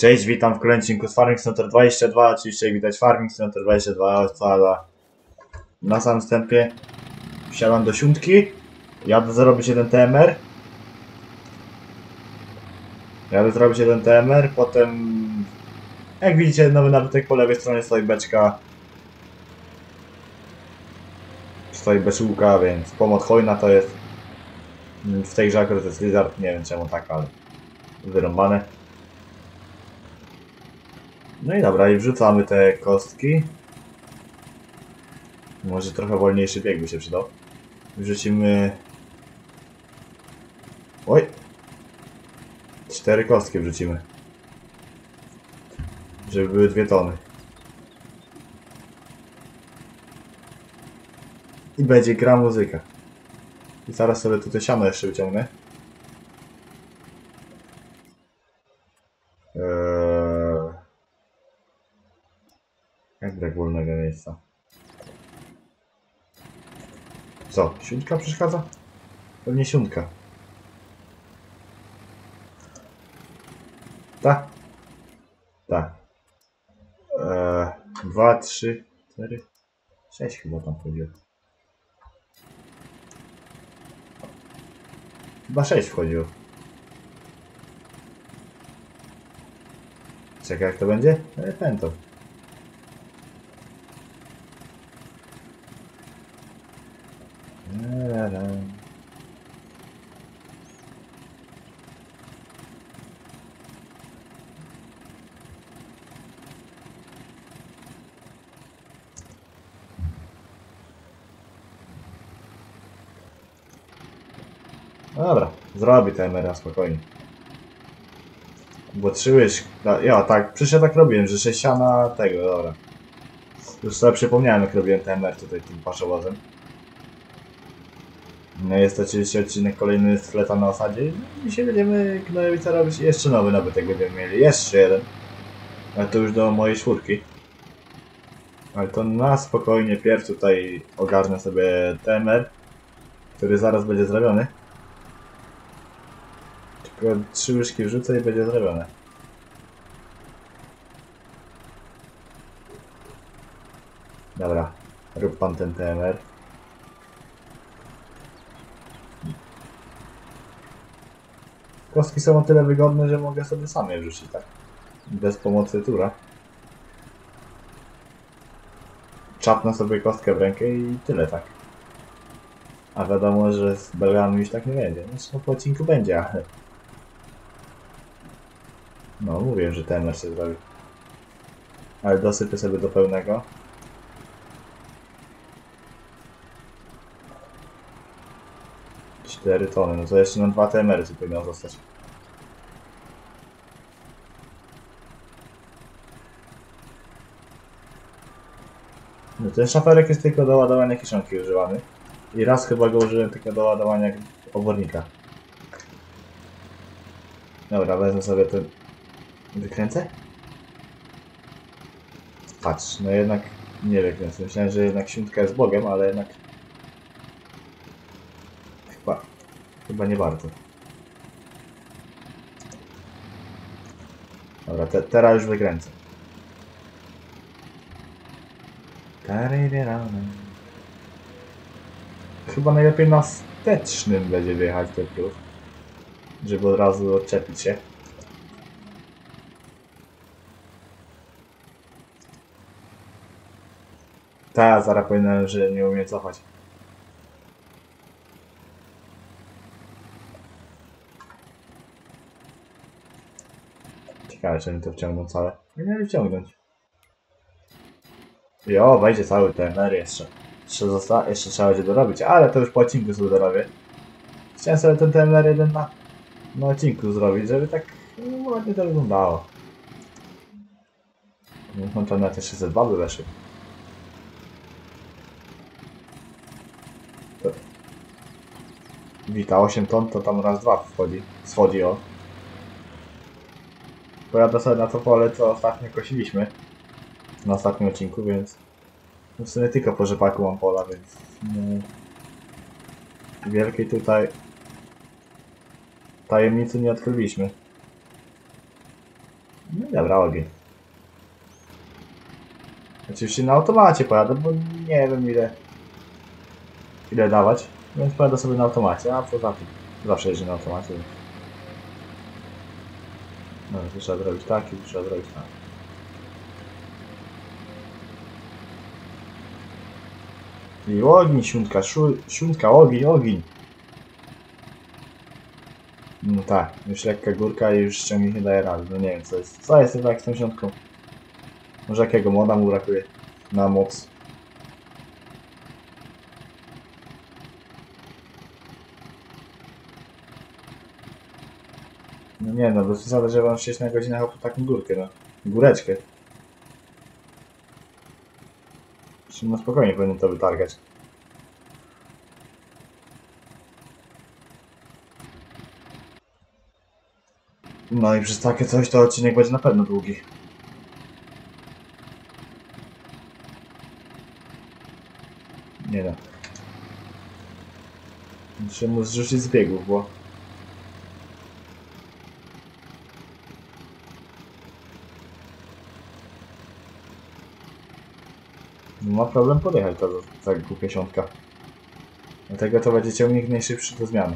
Cześć, witam w kolejnym odcinku z Farming Simulator 22. Oczywiście jak widać Farming Simulator 22 odpala. Na samym wstępie wsiadam do siódmki. Jadę zrobić jeden TMR. Potem jak widzicie nowy nabytek po lewej stronie stoi beczka. Stoi beczułka, więc pomoc hojna to jest. W tej grze akurat jest Lizard, nie wiem czemu tak, ale wyrąbane. No i dobra, i wrzucamy te kostki. Może trochę wolniejszy bieg by się przydał. Wrzucimy... Oj! 4 kostki wrzucimy. Żeby były 2 tony. I będzie gra muzyka. I zaraz sobie tutaj siano jeszcze wyciągnę. Jak brak wolnego miejsca? Co? Siuntka przeszkadza? Pewnie siuntka. Tak? Tak. 2, 3, 4, 6 chyba tam chodziło. Chyba 6 wchodziło. Czekaj, jak to będzie? Pęto. Dobra, zrobi TMR spokojnie. Bo 3 łyżki. Ja tak, przecież ja tak robiłem, że 6 siana tego, dobra. Już sobie przypomniałem, jak robiłem TMR tutaj tym paszowozem. No jest to oczywiście odcinek kolejny z fleta na osadzie. Dzisiaj będziemy gnojowica robić jeszcze nowy nabytek będziemy mieli. Jeszcze jeden. Ale to już do mojej 4. Ale to na spokojnie pierw tutaj ogarnę sobie TMR, który zaraz będzie zrobiony. Tylko 3 łyżki wrzucę i będzie zrobione. Dobra, rób pan ten TMR. Kostki są o tyle wygodne, że mogę sobie sam je wrzucić, tak? Bez pomocy tura. Czapnę sobie kostkę w rękę i tyle, tak. A wiadomo, że z belgami już tak nie będzie. Zresztą po odcinku będzie, ale... No, mówię, że TMR się zrobi. Ale dosypię sobie do pełnego. Cztery tony, no to jeszcze na 2 TMR-y tu powinno zostać. No ten szaferek jest tylko do ładowania kiszonki używany. I raz chyba go użyłem tylko do ładowania obornika. Dobra, wezmę sobie ten... Wykręcę? Patrz, no jednak nie wykręcę. Myślałem, że jednak siuntka jest Bogiem, ale jednak... Chyba nie bardzo. Dobra, teraz już wykręcę. Chyba najlepiej na wstecznym będzie wjechać ten plus, żeby od razu odczepić się. Ta, zaraz powinienem, że nie umiem cofać. Ciekawe, czy mi to wciągną całe. Nie wciągnąć. Jo, wejdzie cały TMR jeszcze. Jeszcze trzeba będzie dorobić, ale to już po odcinku sobie dorobię. Chciałem sobie ten TMR jeden na odcinku zrobić, żeby tak ładnie to wyglądało. No to na te 602 by weszły. Wita 8 ton to tam raz 2 schodzi o. Pojadę sobie na to pole, co ostatnio kosiliśmy. Na ostatnim odcinku, więc... W sumie tylko po rzepaku mam pola, więc... Wielkiej tutaj... tajemnicy nie odkryliśmy. No i dobra, ogień. Oczywiście na automacie pojadę, bo nie wiem ile dawać, więc pojadę sobie na automacie, a poza tym zawsze jeżdżę na automacie. No, tu trzeba zrobić tak i tu trzeba zrobić tak. I ogień, siuntka, ogień. No tak, już lekka górka i już ciągnik nie daje rady. No nie wiem co jest tak z tą siątką. Może jakiego moda mu brakuje na moc. No nie no, bez przesady, że mam 6 na godzinę po taką górkę, no. Góreczkę. No spokojnie powinien to wytargać. No i przez takie coś to odcinek będzie na pewno długi. Nie no. Muszę mu zrzucić z biegów, bo... Ma problem podjechać ta głupia siątka. Dlatego to będzie ciągnik najszybszy do zmiany.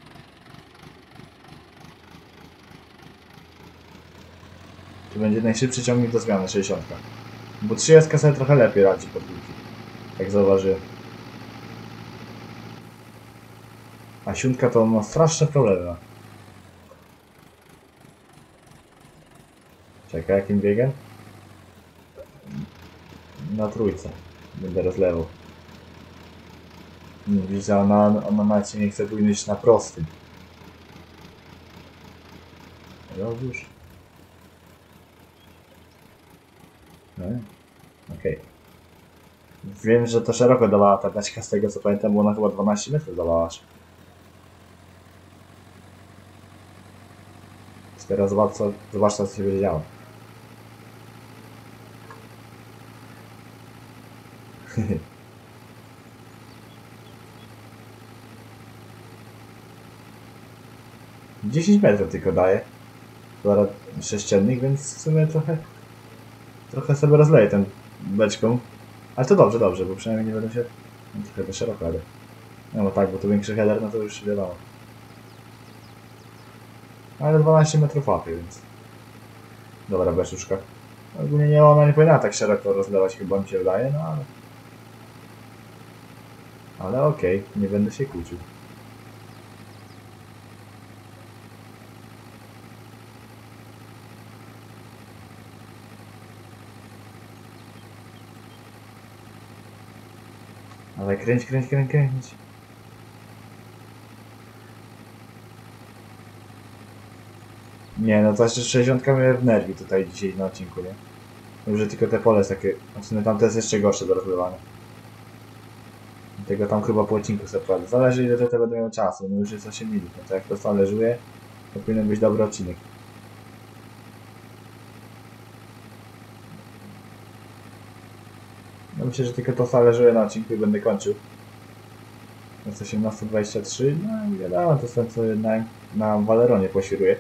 To będzie najszybszy ciągnik do zmiany, 60. Bo 30 sobie trochę lepiej radzi pod górki. Jak zauważyłem. A siuntka to ma straszne problemy. Czekaj, jakim biegiem? Na trójce. Będę rozlewał. Widzę, ona macie nie chce pójść na prostym. Już. No, okej. Wiem, że to szeroko dawała ta taśka, z tego co pamiętam, bo ona chyba 12 metrów dawała. Teraz zobacz co się będzie działo. $10 metrów tylko daje. Zaraz sześciennych, więc w sumie trochę sobie rozleję tą beczką. Ale to dobrze, bo przynajmniej nie będę się... No, trochę to szeroko jadę. No bo tak, bo to większy header, no to już wiadomo. Ale 12 metrów łapie, więc... Dobra, beczuszka. Ogólnie nie, ona nie powinna tak szeroko rozlewać, chyba mi się wydaje, no ale... Ale okej, nie będę się kłócił. Ale kręć. Nie, no to jeszcze 60 mnie w nerwi tutaj dzisiaj na odcinku, nie? Może tylko te pole jest takie... Znaczy, tam to jest jeszcze gorsze do rozlewania. Tego tam chyba po odcinku sobie prawda. Zależy ile to będę miał czasu, no już jest 8 minut. No to jak to talerzuje, to powinien być dobry odcinek. No myślę, że tylko to talerzuje na odcinku i będę kończył. Jest 18:23, no i wiadomo, to są co na Valeronie poświruję.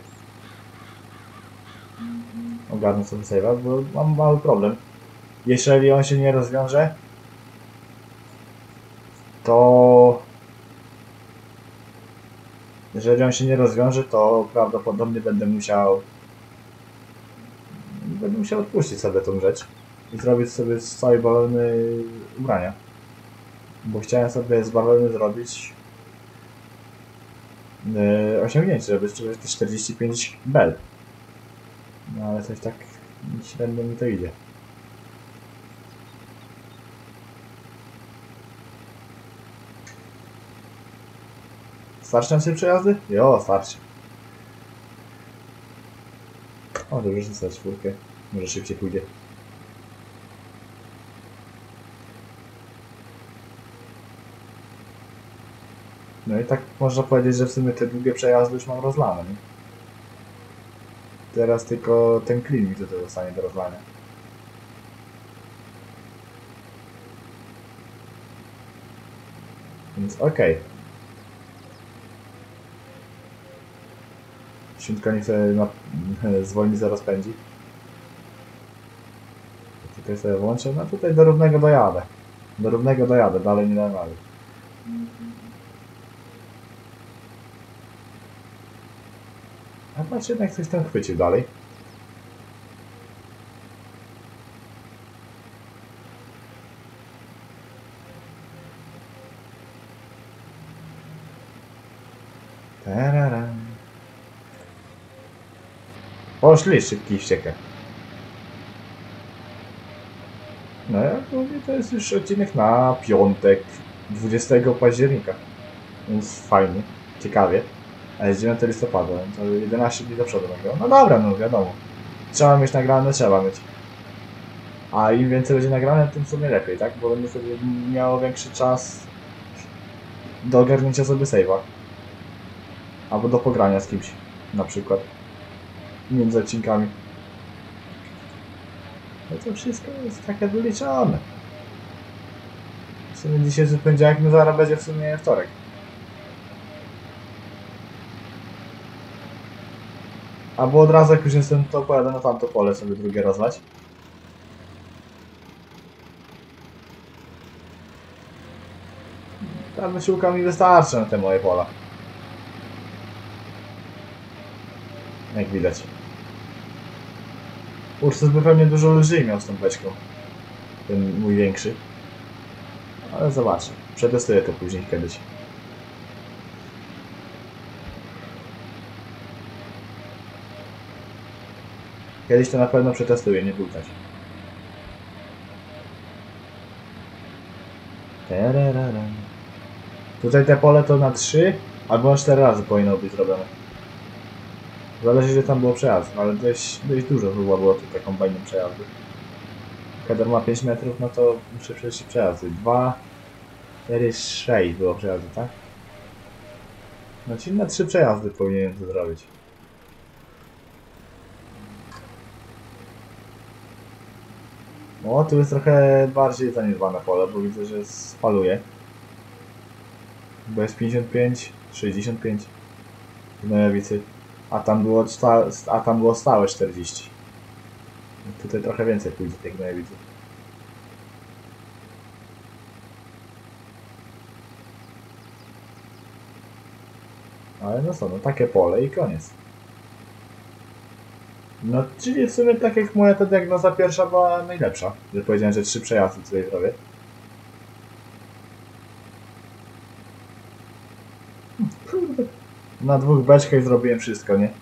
Ogarnę sobie save'a, bo mam mały problem. Jeżeli on się nie rozwiąże, to... Jeżeli on się nie rozwiąże, to prawdopodobnie będę musiał odpuścić sobie tą rzecz i zrobić sobie z całej bawełny ubrania. Bo chciałem sobie z bawełny zrobić osiągnięcie, żeby strzelać te 45 bel. No ale coś tak średnio mi to idzie. Starczy nam się przejazdy? Jo, starczy. O, dobrze, że za czwórkę. Może szybciej pójdzie. No i tak można powiedzieć, że w sumie te długie przejazdy już mam rozlane, nie? Teraz tylko ten clean mi tutaj zostanie do rozlania. Więc okej. Siuntka niech sobie zwolni, zaraz pędzi. Tutaj sobie włączę, no tutaj do równego dojadę. Do równego dojadę, dalej nie dam rady. A patrz, jednak coś tam chwycił dalej. Tararam. Poszli szybki ściekę. No jak mówię, to jest już odcinek na piątek, 20 października. Więc fajnie, ciekawie. A jest 9 listopada, to 11 dni do przodu będzie. No dobra, no wiadomo. Trzeba mieć nagrane, trzeba mieć. A im więcej będzie nagrane, tym sobie lepiej, tak? Bo będę sobie miał większy czas do ogarnięcia sobie save'a. Albo do pogrania z kimś, na przykład. Między odcinkami. No to wszystko jest takie wyliczone. W sumie dzisiaj jest poniedziałek, no zaraz będzie w sumie wtorek. Albo od razu jak już jestem, to pojadę na tamto pole sobie drugie rozlać. Ta wysiłka mi wystarczy na te moje pola. Jak widać. Ursus by pewnie dużo lżej miał z tą beczką. Ten mój większy. Ale zobaczę. Przetestuję to później kiedyś. Kiedyś to na pewno przetestuję, nie bultać. Tutaj te pole to na 3 albo na 4 razy powinno być zrobione. Zależy, gdzie tam było przejazd, ale dość dużo chyba było tutaj kombajnem przejazdu. Header ma 5 metrów, no to muszę przejść przejazdy. 2, 4, 6 było przejazdu, tak? No czyli na 3 przejazdy powinienem to zrobić. O, tu jest trochę bardziej zaniedbane pole, bo widzę, że spaluje. Bo jest 55, 65 gnojowicy. A tam było stałe 40. Tutaj trochę więcej pójdzie tych gnojowiców. Ale no co, no takie pole i koniec. No, czyli w sumie tak jak moja ta diagnoza pierwsza była najlepsza. Że powiedziałem, że 3 przejazdy tutaj zrobię. Kurde. Na 2 beczkach zrobiłem wszystko, nie?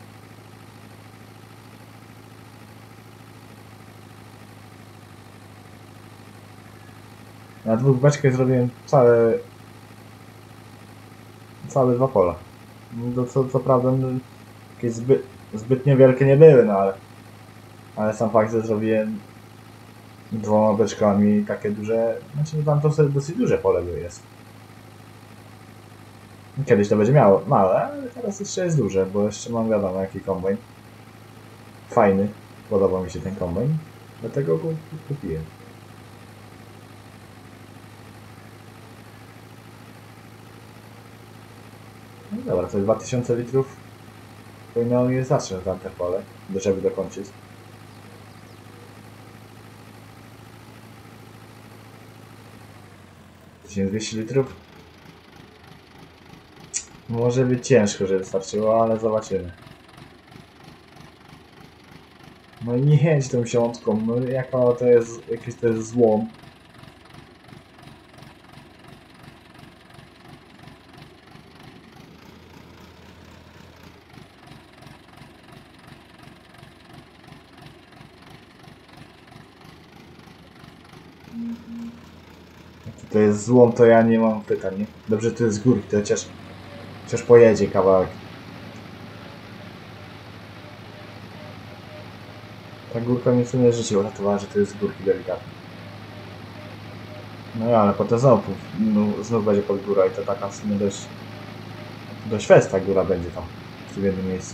Na 2 beczkach zrobiłem całe 2 pola. No to co prawda no, jakieś zbytnio wielkie nie były, no ale sam fakt, że zrobiłem 2 beczkami takie duże, znaczy tam to sobie dosyć duże pole jest. Kiedyś to będzie miało małe, ale teraz jeszcze jest duże, bo jeszcze mam wiadomo jaki kombajn. Fajny, podoba mi się ten kombajn, dlatego go kupiłem. No dobra, to 2000 litrów powinno je zacząć tamte pole, żeby dokończyć. Dzisiaj 200 litrów. Może być ciężko, żeby wystarczyło, ale zobaczymy. No i nie jedź tą siątką, no jaka to jest, jakiś to jest złom. To jest złom, to ja nie mam pytań, nie? Dobrze, to jest górki, to chociaż pojedzie kawałek. Ta górka mi w sumie życie uratowała, że to jest z górki delikatnie. No ale potem znów będzie pod góra i to taka w sumie dość fest ta góra będzie tam, w tym jednym miejscu.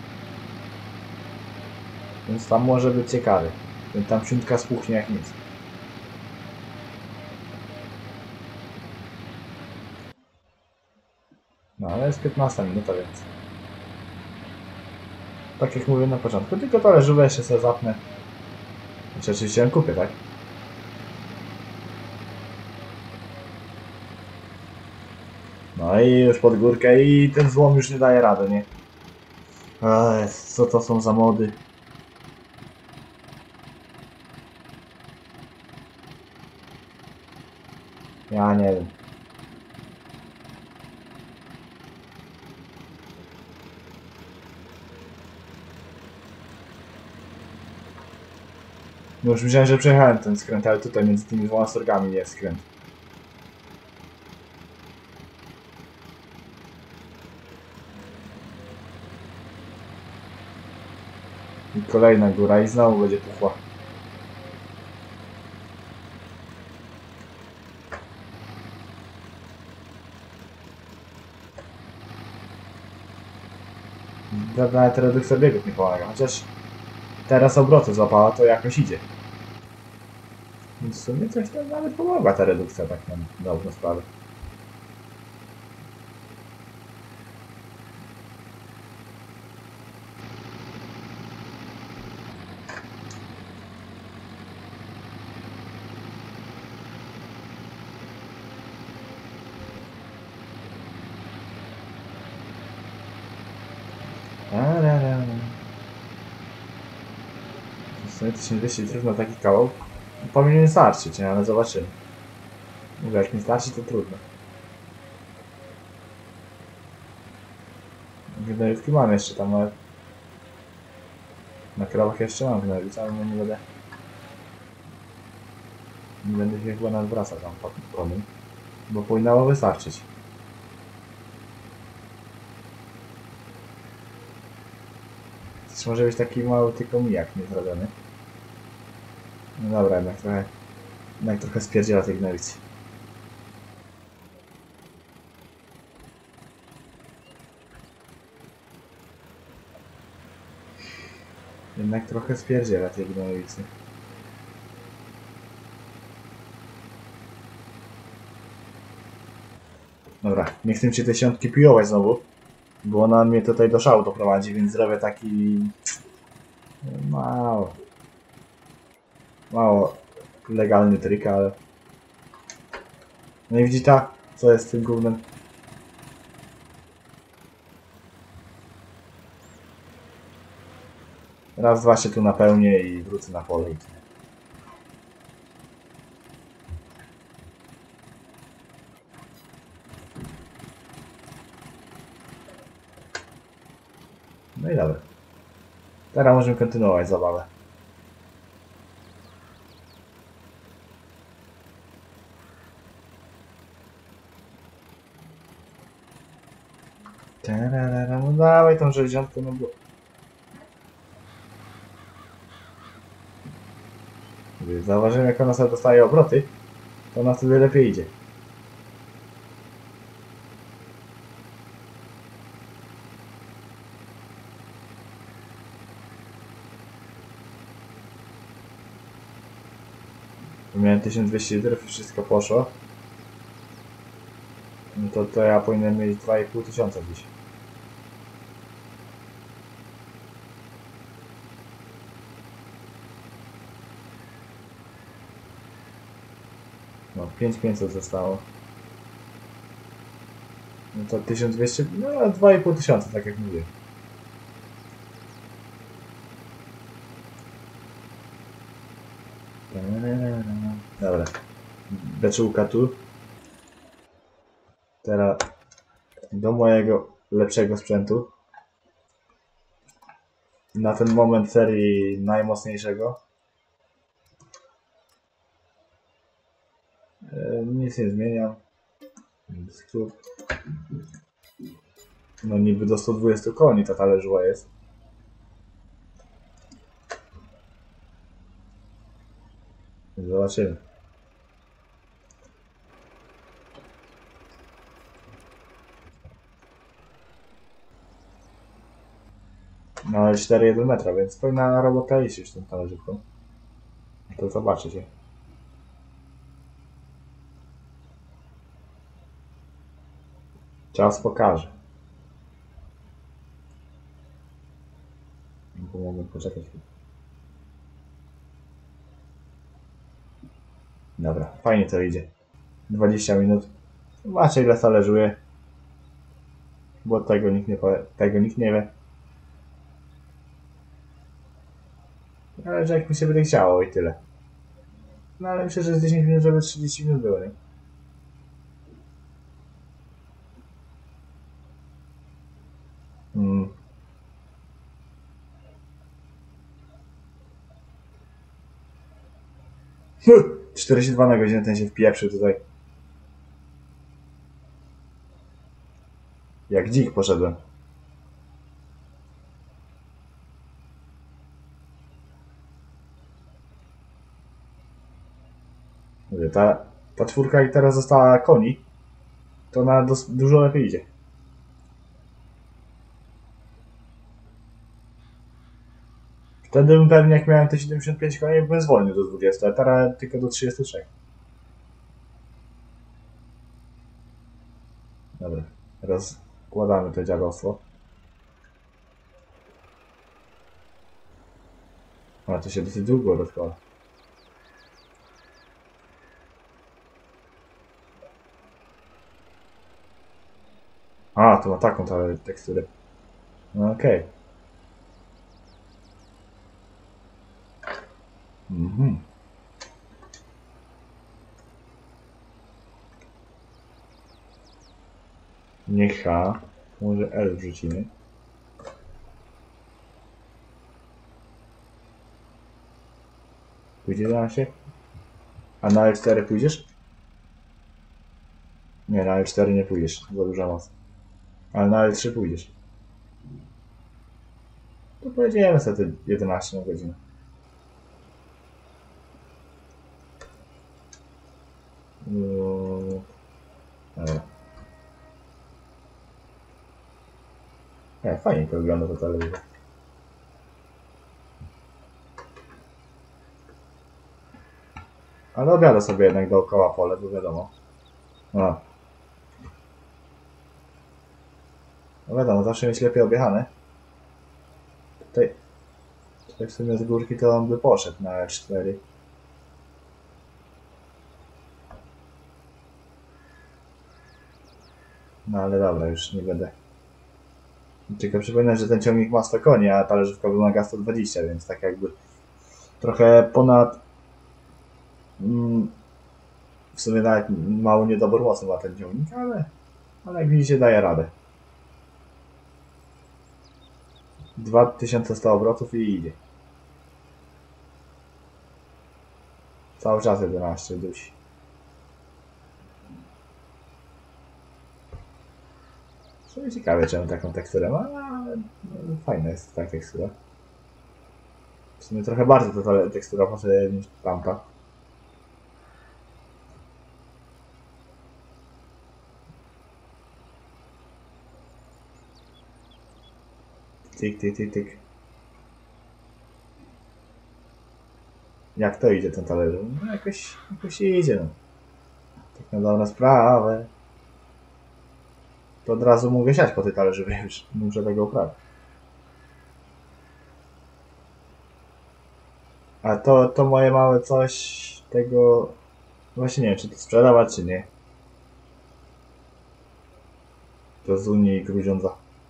Więc tam może być ciekawy. Tam siuntka spuchnie jak nic. No ale jest 15 minuta, więc... Tak jak mówię na początku, tylko talerzówę jeszcze sobie zapnę. Znaczy oczywiście ją kupię, tak? No i już pod górkę i ten złom już nie daje rady, nie? Co to są za mody? Ja nie wiem. No już myślałem, że przejechałem ten skręt, ale tutaj między tymi dwoma sorgami jest skręt. I kolejna góra i znowu będzie puchła. Nawet redukcja biegów nie pomaga, chociaż teraz obroty złapała, to jakoś idzie. Więc w sumie coś tam nawet pomogła ta redukcja, tak na dobrą sprawę. W sumie 1200 litrów na taki kawał powinien starczyć, nie? Ale zobaczymy. Mówię, jak nie starczy, to trudno. Gnojówki mam jeszcze tam, ale... Na krowach jeszcze mam gnojowice, ale nie będę... Nie będę się chyba nadwracał tam pod prądem, bo powinnało wystarczyć. To może być taki mały tylko mijak niezrobiony. No dobra, jednak trochę spierdziela tej gnojowicy. Jednak trochę spierdziela tej gnojowicy. Dobra, nie chcę się te siątki piłować znowu, bo ona mnie tutaj do szału doprowadzi, więc zrobię taki... mało legalny trik, ale... No i widzi ta, co jest z tym gównem. Raz, dwa się tu napełnię i wrócę na pole. No i dobra. Teraz możemy kontynuować zabawę. No dawaj tą żelziątkę, no bo... Gdy zauważyłem, jak ona sobie dostaje obroty, to ona wtedy lepiej idzie. Miałem 1200 litrów i wszystko poszło. No to ja powinienem mieć 2500 dziś. No 5500 zostało. No to 1200, no 2500, tak jak mówię. Dobra. Beczułka tu. Teraz do mojego lepszego sprzętu. Na ten moment serii najmocniejszego. Nic nie zmieniam. No niby do 120 koni ta talerzyła jest. Zobaczymy. No ale 4,1 metra, więc powinna robota iść już tą talerzówką. To zobaczycie. Czas pokaże. Bo mogę poczekać. Dobra, fajnie to idzie. 20 minut. Zobaczcie ile talerzuje. Bo tego nikt nie powie, tego nikt nie wie. Ale że jak mi się będzie chciało i tyle. No ale myślę, że z 10 minut, żeby 30 minut było, nie? Mm. 42 na godzinę ten się wpieprzył tutaj. Jak dzik poszedłem. Mówię, ta czwórka jak teraz została koni, to ona dużo lepiej idzie. Wtedy bym pewnie jak miałem te 75 koni, bym zwolnił do 20, a teraz tylko do 33. Dobra, rozkładamy to dziadostwo. A to się dosyć długo rozkłada. A, to ma taką teksturę. No okej. Mhm. Nie H, może L wrzucimy. Pójdzie 11? A na L4 pójdziesz? Nie, na L4 nie pójdziesz, za duża moc. Ale na L3 pójdziesz. To pojedziemy sobie te 11 na godzinę. Fajnie to wygląda to telewizor. Ale objadę sobie jednak dookoła pole, bo wiadomo. No. No wiadomo, zawsze mieć lepiej objechane. Tutaj w sumie z górki to on by poszedł na L4. No ale dobra, już nie będę. Tylko przypominam, że ten ciągnik ma 100 koni, a talerzówka wymaga 120, więc tak jakby trochę ponad... w sumie nawet mały niedobór mocy ma ten ciągnik, ale jak widzicie daje radę. 2100 obrotów i idzie. Cały czas 11 dusi. W sumie ciekawe czemu taką teksturę ma, ale fajna jest ta tekstura. W sumie trochę bardziej ta tekstura pasuje niż tamta. Tyk, tyk, tyk, tyk. Jak to idzie ten talerz? No jakoś idzie, no. Tak na dobrą sprawę. To od razu mogę siać po tej talerzu, już muszę tego uprawić. A to moje małe coś tego... Właśnie nie wiem, czy to sprzedawać, czy nie. To z Unii Gruziądza.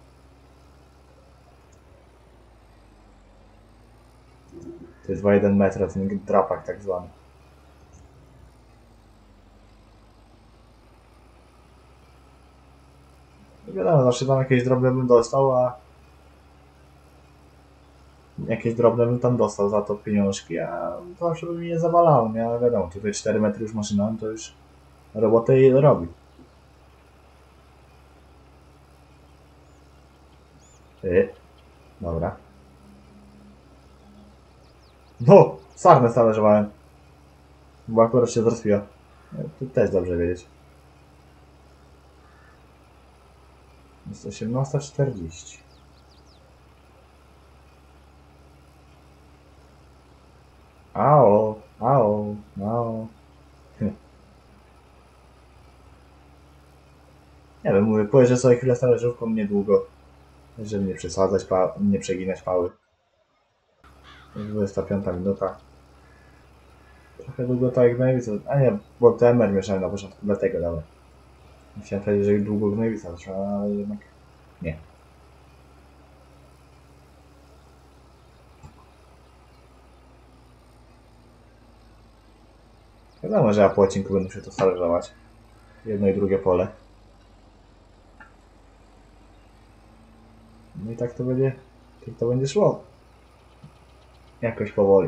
To jest 2,1 metra, ten drapak tak zwany. No wiadomo, zawsze tam jakieś drobne bym dostał, a... Jakieś drobne bym tam dostał za to pieniążki, a to zawsze by mi nie zawalało, nie? Ale wiadomo, tutaj 4 metry już maszyną, to już robotę robi. Dobra. No! Sarnę stależowałem. Bo akurat się zrespiła. To też dobrze wiedzieć. Jest 18:40. Ao, ao, ao. Nie wiem, mówię, pojeżdżę sobie chwilę z talerzówką niedługo, żeby nie przesadzać, nie przeginać pały. 25 minuta. Trochę długo to jak Gnojowica. A nie, bo TMR mieszałem na początku, dlatego dobra. Chciałem powiedzieć, że długo Gnojowica trwała, ale jednak Nie. Wiadomo, że ja po odcinku będę musiał to talerzować. Jedno i drugie pole. No i tak to będzie szło. Jakoś powoli.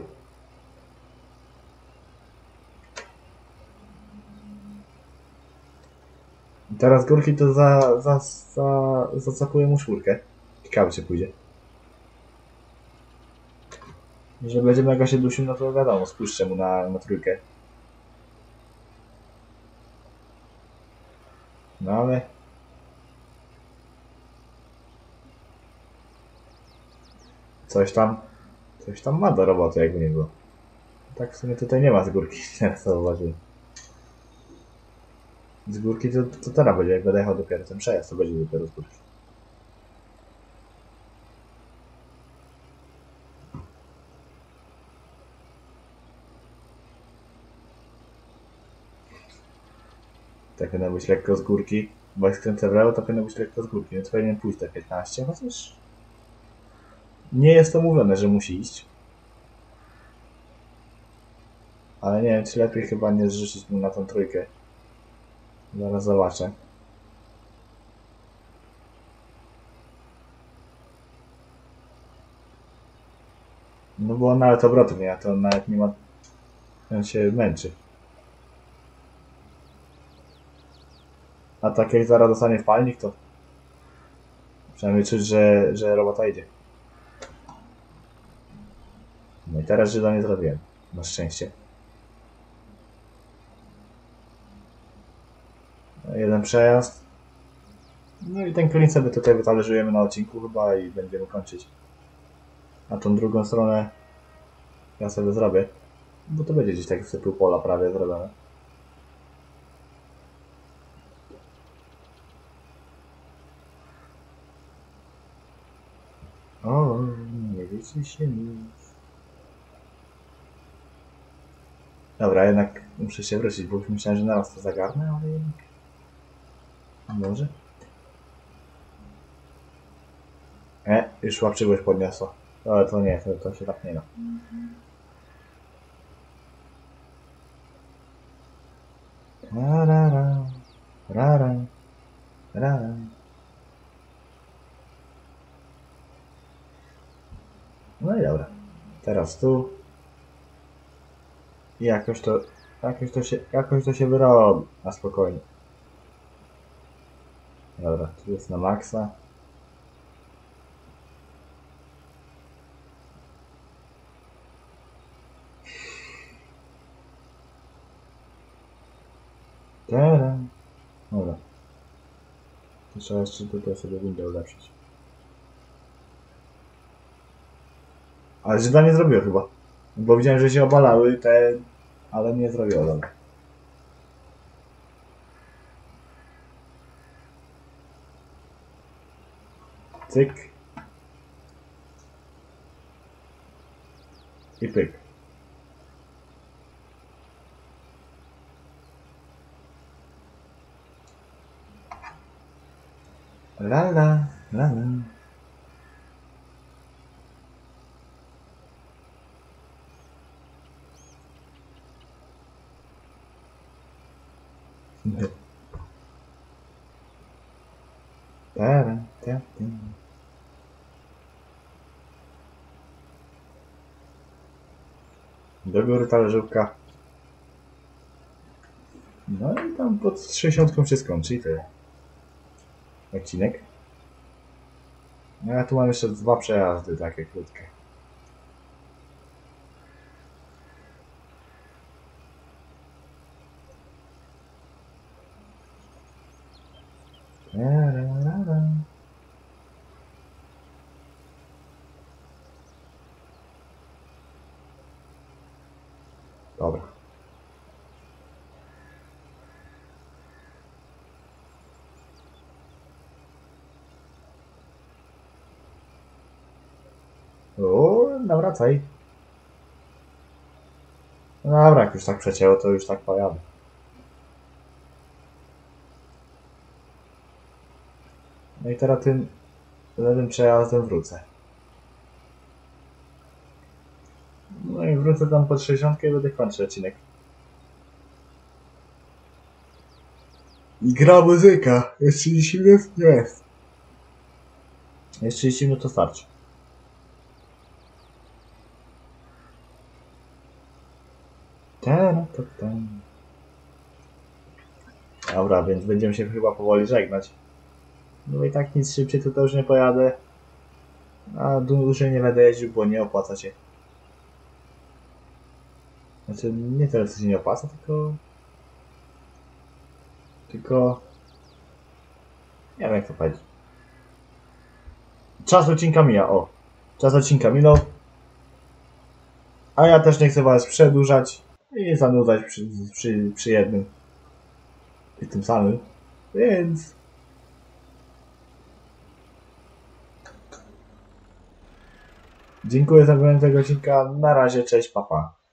I teraz górki to zacapuję mu czwórkę. Ciekawe czy pójdzie. Że będziemy jakoś się dusił, no to wiadomo, spuszczę mu na trójkę. No ale... Coś tam ma do roboty, jakby nie było. Tak w sumie tutaj nie ma z górki, teraz zauważyłem. Z górki to teraz będzie, jak będę jechał dopiero ten przejazd, to będzie dopiero z górki. Tak powinno być lekko z górki, bo jak skręcę w lewo, to powinno być lekko z górki, więc powinien pójść te 15, chociaż... Nie jest to mówione, że musi iść. Ale nie wiem, czy lepiej chyba nie zrzucić mu na tą trójkę. Zaraz zobaczę. No bo on nawet obrotów nie ma, to on nawet nie ma... On się męczy. A tak jak zaraz dostanie w palnik, to... Przynajmniej czuć, że robota idzie. No i teraz Żyda nie zrobiłem. Na szczęście. Jeden przejazd. No i ten klin sobie tutaj wytalerzujemy na odcinku chyba i będziemy kończyć. A tą drugą stronę ja sobie zrobię. Bo to będzie gdzieś tak w typu pola prawie zrobione. O, nie liczy się nic. Dobra, jednak muszę się wrócić, bo już myślałem, że naraz to zagarnę, ale jednak... Może? Już łapczywość podniosła. Ale to nie, to się tak nie da. Rara, rara, rara. No i dobra. Teraz tu. I jakoś to się wyrobi. Na spokojnie. Dobra, tu jest na maksa. Dobra. To trzeba jeszcze tutaj sobie windę ulepszyć. Ale Żyda nie zrobiło chyba. Bo widziałem, że się obalały te... Ale nie zrobiło, dobra. Cyk. I pyk. La la, la la. Do góry talerzówka. No i tam pod 60 się skończy i tyle. Odcinek. No ja tu mam jeszcze 2 przejazdy takie krótkie. Dobra. O, nawracaj. No dobra, jak już tak przecięło, to już tak pojadę. No i teraz tym Za tym przejazdem wrócę. No i wrócę tam pod 60 i będę kończył odcinek. I gra muzyka. Jest 30 minut? Jest. Jest 30 minut, to starczy. Dobra, więc będziemy się chyba powoli żegnać. No i tak nic szybciej tutaj już nie pojadę. A dłużej nie będę jeździł, bo nie opłaca się. Znaczy, nie tyle co się nie opłaca, tylko... Nie wiem jak to powiedzieć. Czas odcinka mija, o. Czas odcinka minął. A ja też nie chcę was przedłużać i zanudzać przy jednym i tym samym. Więc... Dziękuję za oglądanie tego odcinka. Na razie, cześć, papa.